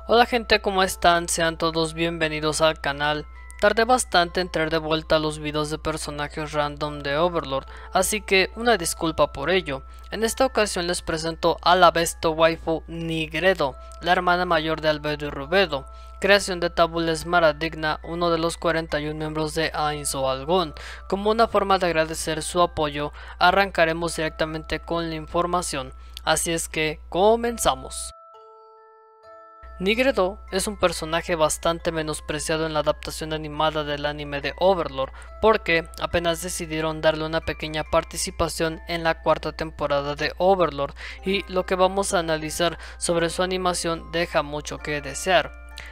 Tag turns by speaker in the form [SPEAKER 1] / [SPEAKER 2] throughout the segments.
[SPEAKER 1] Hola gente, ¿cómo están? Sean todos bienvenidos al canal. Tardé bastante en traer de vuelta los videos de personajes random de Overlord, así que una disculpa por ello. En esta ocasión les presento a la besto waifu Nigredo, la hermana mayor de Albedo y Rubedo, creación de Tabules Maradigna, uno de los 41 miembros de Ainz o Algún. Como una forma de agradecer su apoyo, arrancaremos directamente con la información, así es que comenzamos. Nigredo es un personaje bastante menospreciado en la adaptación animada del anime de Overlord, porque apenas decidieron darle una pequeña participación en la cuarta temporada de Overlord, y lo que vamos a analizar sobre su animación deja mucho que desear.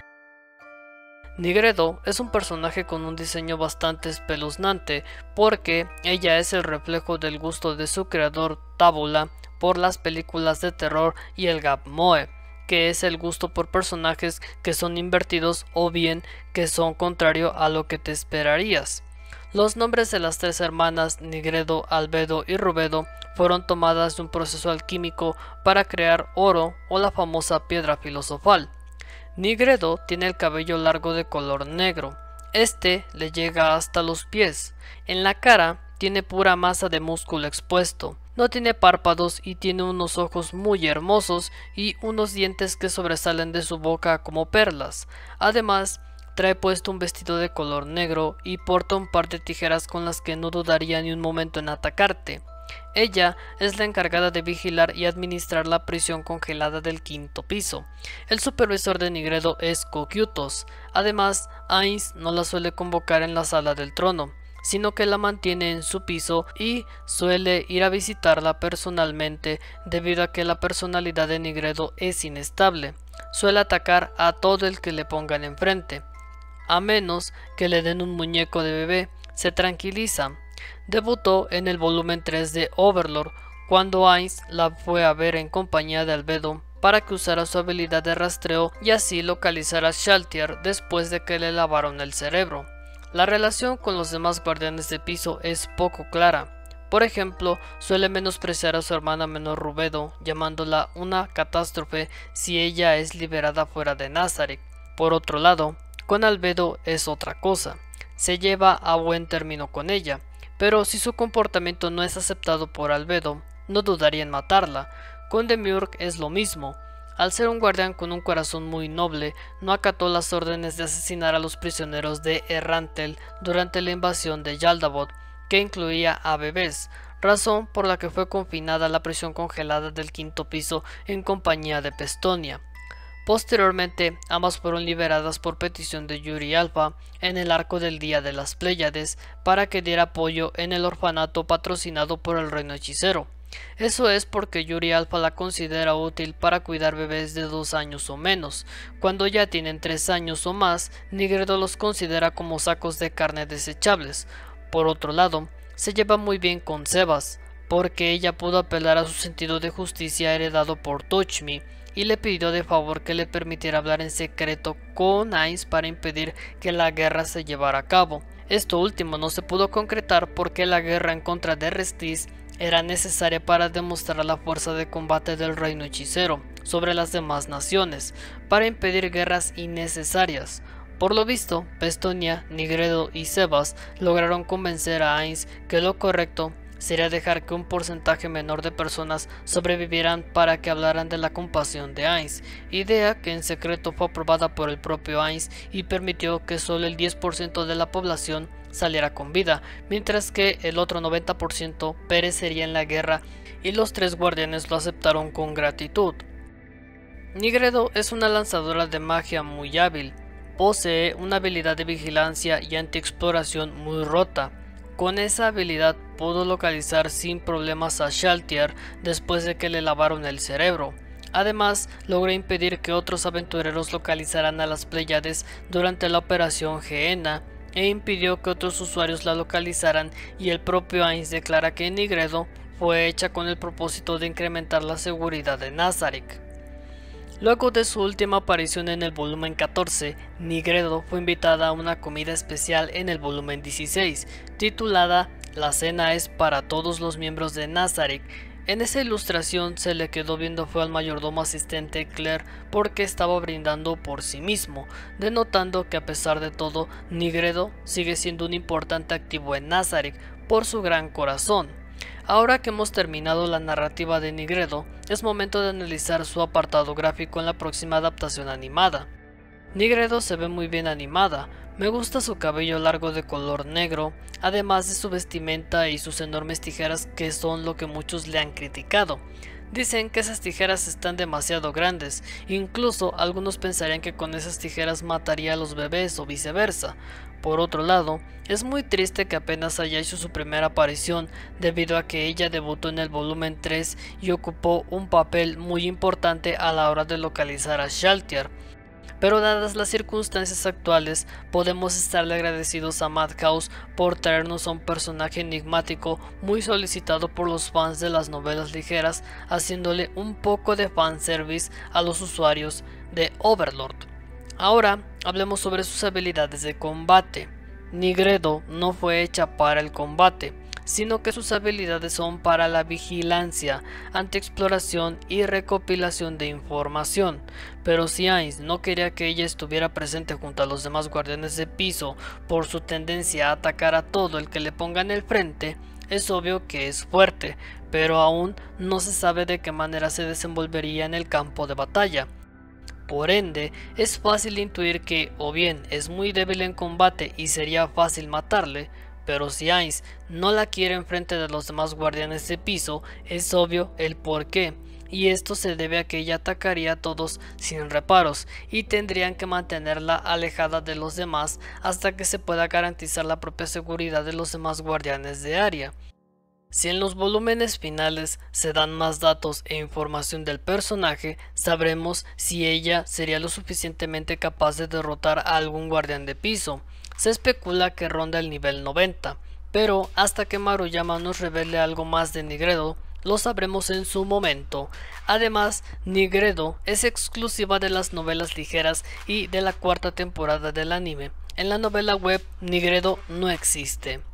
[SPEAKER 1] Nigredo es un personaje con un diseño bastante espeluznante, porque ella es el reflejo del gusto de su creador Tabula por las películas de terror y el Gap-moe, que es el gusto por personajes que son invertidos o bien que son contrario a lo que te esperarías. Los nombres de las tres hermanas Nigredo, Albedo y Rubedo fueron tomadas de un proceso alquímico para crear oro o la famosa piedra filosofal. Nigredo tiene el cabello largo de color negro. Este le llega hasta los pies. En la cara tiene pura masa de músculo expuesto. No tiene párpados y tiene unos ojos muy hermosos y unos dientes que sobresalen de su boca como perlas. Además, trae puesto un vestido de color negro y porta un par de tijeras con las que no dudaría ni un momento en atacarte. Ella es la encargada de vigilar y administrar la prisión congelada del quinto piso. El supervisor de Nigredo es Cocytus. Además, Ainz no la suele convocar en la sala del trono, sino que la mantiene en su piso y suele ir a visitarla personalmente debido a que la personalidad de Nigredo es inestable. Suele atacar a todo el que le pongan enfrente. A menos que le den un muñeco de bebé, se tranquiliza. Debutó en el volumen 3 de Overlord, cuando Ainz la fue a ver en compañía de Albedo para que usara su habilidad de rastreo y así localizara a Shaltier después de que le lavaron el cerebro. La relación con los demás guardianes de piso es poco clara. Por ejemplo, suele menospreciar a su hermana menor Rubedo, llamándola una catástrofe si ella es liberada fuera de Nazarick. Por otro lado, con Albedo es otra cosa. Se lleva a buen término con ella, pero si su comportamiento no es aceptado por Albedo, no dudaría en matarla. Con Demiurge es lo mismo. Al ser un guardián con un corazón muy noble, no acató las órdenes de asesinar a los prisioneros de Errantel durante la invasión de Yaldabot, que incluía a bebés, razón por la que fue confinada a la prisión congelada del quinto piso en compañía de Pestonia. Posteriormente, ambas fueron liberadas por petición de Yuri Alpha en el arco del Día de las Pléyades para que diera apoyo en el orfanato patrocinado por el reino hechicero. Eso es porque Yuri Alpha la considera útil para cuidar bebés de 2 años o menos. Cuando ya tienen 3 años o más, Nigredo los considera como sacos de carne desechables. Por otro lado, se lleva muy bien con Sebas, porque ella pudo apelar a su sentido de justicia heredado por Touch Me, y le pidió de favor que le permitiera hablar en secreto con Ainz para impedir que la guerra se llevara a cabo. Esto último no se pudo concretar porque la guerra en contra de Restis era necesaria para demostrar la fuerza de combate del reino hechicero sobre las demás naciones, para impedir guerras innecesarias. Por lo visto, Pestonia, Nigredo y Sebas lograron convencer a Ainz que lo correcto sería dejar que un porcentaje menor de personas sobrevivieran para que hablaran de la compasión de Ainz, idea que en secreto fue aprobada por el propio Ainz y permitió que solo el 10% de la población saliera con vida, mientras que el otro 90% perecería en la guerra, y los 3 guardianes lo aceptaron con gratitud. Nigredo es una lanzadora de magia muy hábil, posee una habilidad de vigilancia y antiexploración muy rota. Con esa habilidad pudo localizar sin problemas a Shaltier después de que le lavaron el cerebro. Además, logró impedir que otros aventureros localizaran a las Pléyades durante la operación Gehenna, e impidió que otros usuarios la localizaran, y el propio Ainz declara que Nigredo fue hecha con el propósito de incrementar la seguridad de Nazarick. Luego de su última aparición en el volumen 14, Nigredo fue invitada a una comida especial en el volumen 16, titulada La cena es para todos los miembros de Nazarick, En esa ilustración se le quedó viendo fue al mayordomo asistente Claire porque estaba brindando por sí mismo, denotando que a pesar de todo, Nigredo sigue siendo un importante activo en Nazarick por su gran corazón. Ahora que hemos terminado la narrativa de Nigredo, es momento de analizar su apartado gráfico en la próxima adaptación animada. Nigredo se ve muy bien animada, me gusta su cabello largo de color negro, además de su vestimenta y sus enormes tijeras que son lo que muchos le han criticado. Dicen que esas tijeras están demasiado grandes, incluso algunos pensarían que con esas tijeras mataría a los bebés o viceversa. Por otro lado, es muy triste que apenas haya hecho su primera aparición debido a que ella debutó en el volumen 3 y ocupó un papel muy importante a la hora de localizar a Shaltier. Pero dadas las circunstancias actuales, podemos estarle agradecidos a Madhouse por traernos a un personaje enigmático muy solicitado por los fans de las novelas ligeras, haciéndole un poco de fanservice a los usuarios de Overlord. Ahora hablemos sobre sus habilidades de combate. Nigredo no fue hecha para el combate, sino que sus habilidades son para la vigilancia, antiexploración y recopilación de información. Pero si Ainz no quería que ella estuviera presente junto a los demás guardianes de piso por su tendencia a atacar a todo el que le ponga en el frente, es obvio que es fuerte, pero aún no se sabe de qué manera se desenvolvería en el campo de batalla. Por ende, es fácil intuir que o bien es muy débil en combate y sería fácil matarle, pero si Ainz no la quiere enfrente de los demás guardianes de piso, es obvio el por qué, y esto se debe a que ella atacaría a todos sin reparos y tendrían que mantenerla alejada de los demás hasta que se pueda garantizar la propia seguridad de los demás guardianes de área. Si en los volúmenes finales se dan más datos e información del personaje, sabremos si ella sería lo suficientemente capaz de derrotar a algún guardián de piso. Se especula que ronda el nivel 90, pero hasta que Maruyama nos revele algo más de Nigredo, lo sabremos en su momento. Además, Nigredo es exclusiva de las novelas ligeras y de la cuarta temporada del anime. En la novela web, Nigredo no existe.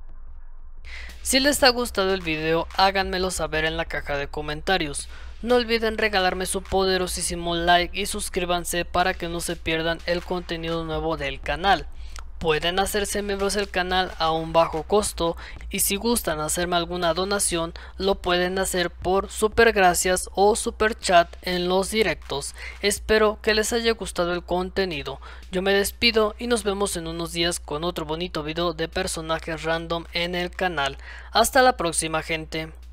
[SPEAKER 1] Si les ha gustado el video, háganmelo saber en la caja de comentarios. No olviden regalarme su poderosísimo like y suscríbanse para que no se pierdan el contenido nuevo del canal. Pueden hacerse miembros del canal a un bajo costo y si gustan hacerme alguna donación lo pueden hacer por super gracias o super chat en los directos. Espero que les haya gustado el contenido. Yo me despido y nos vemos en unos días con otro bonito video de personajes random en el canal. Hasta la próxima, gente.